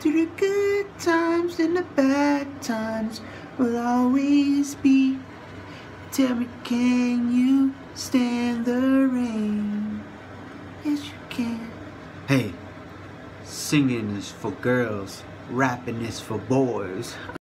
Through the good times and the bad times will always be. Tell me, can you stand the rain? Yes, you can. Hey, singing is for girls, rapping is for boys.